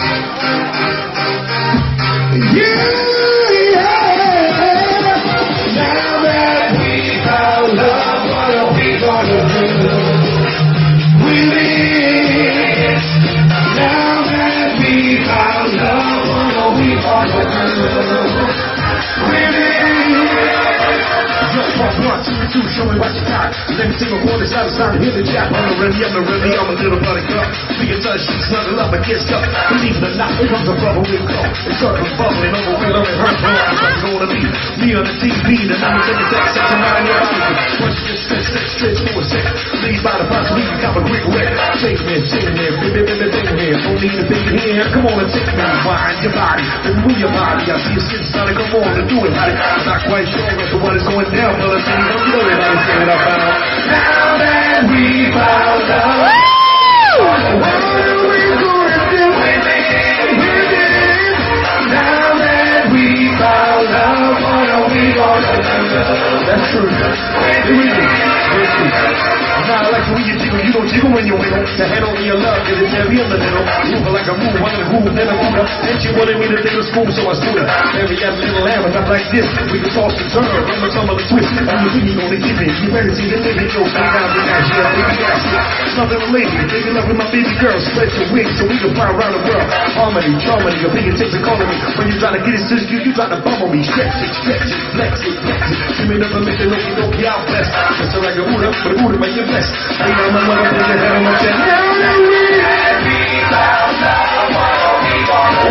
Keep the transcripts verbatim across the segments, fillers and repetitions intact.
Show me what you got. Let me sing a quarter side of sound, hit the jack on the rim, I'm a really, I'm a little buttercup. See your touch, she's snuggle up against up. Believe it or not, it comes a bubble with go. It's circling, bubbling over, we're loving her. It's like it's gonna be me on the T V, the number seven sex, sex, and nine in your body. Once you just sit, sit straight to a six. Leave by the box, leave you got a quick wreck. Shake me, shake me, baby, baby, baby, baby. Don't need a big hand, come on and take me. Wind your body, and move your body. I see you sitting, son, come on and do it, honey. I'm not quite sure as to what is going down, but let's see, don't you know it, honey. Get it up, now. Now that we found out, what are we gonna do with it? With it? Now that we found out, what are we gonna do? That's true. Here we go. That's true. Now I like the way you jiggle, you don't jiggle when you wiggle. The head over your love, cause it's heavy in the middle. Move like a move, one of the groove, never move up. And she wanted me to take a school, so I stood up. Every other little lamb, and I'm like this. We can toss and turn, run with some of the twist. And you think you're gonna give it. You better see the nigga, yo, stay down the ass, yeah, baby, ass. Something related, baby, love with my baby girl. Spread your wings so we can fly around the world. Harmony, charmony, your opinion takes a call to me. When you try to get it to you, you try to bumble me. Stretch it, stretch it, flex it, flex it. Give me another mission, okie dokie, I'll bless. Just like a Buddha, but a Buddha, but you're blessed. I know my mother put your head on my chest. Now that we found out what we gonna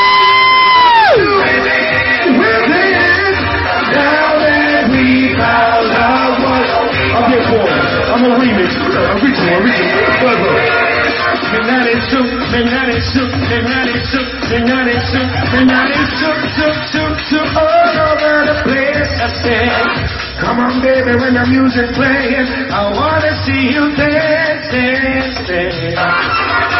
do with it, with it. Now that we found out what I'm here for. I'm gonna remix. I'm reaching, I'm reaching. Further. Midnight is shook, midnight is shook, midnight is shook, midnight is shook, midnight is shook, shook, shook, shook, all over the place. I said, come on, baby, when the music's playing, I wanna see you dance, dance, dance.